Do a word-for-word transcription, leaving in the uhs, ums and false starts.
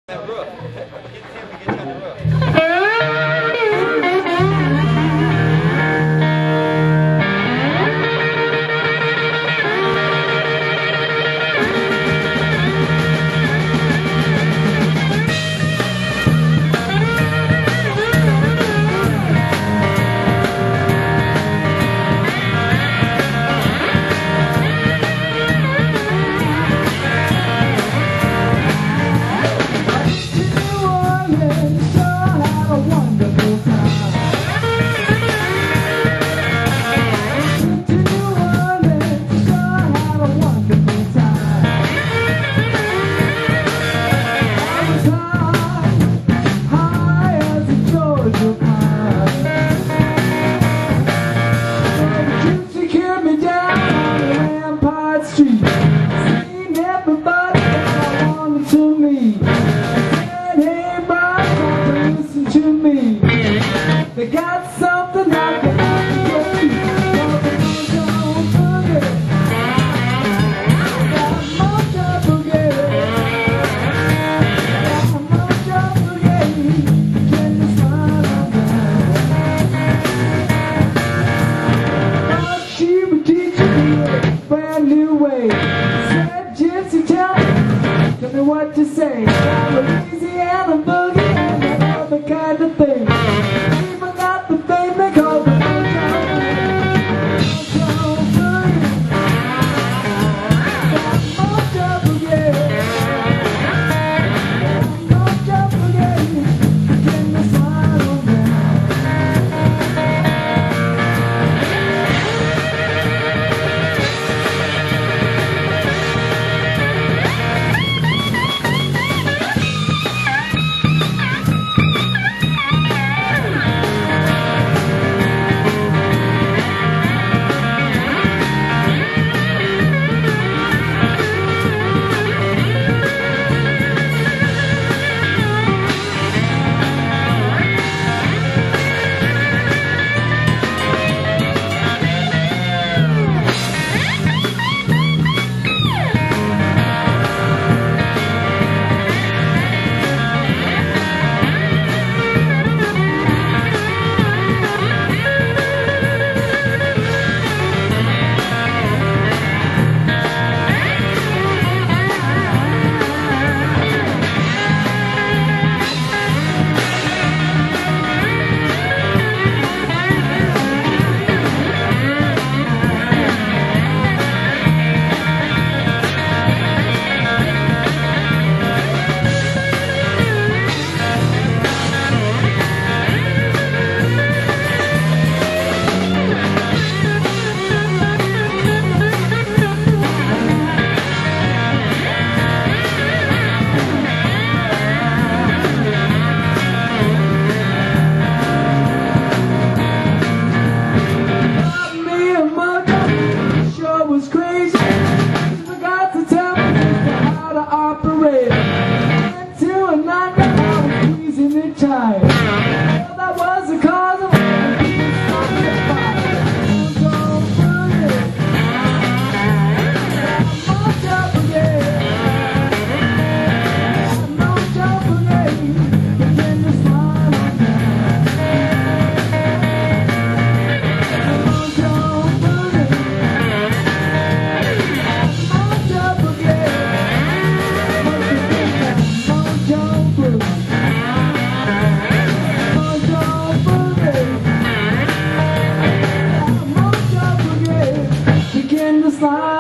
That roof. Get Tim to get you on the roof. They got something I can get. Mojo Boogie. Got Mojo Boogie. Got Mojo Boogie. Can you smile on that? Thought she would teach me a brand new way. Said, Gypsy, tell me, tell me what to say. Got Louisiana boogie and other kind of thing. That was the cause of slide.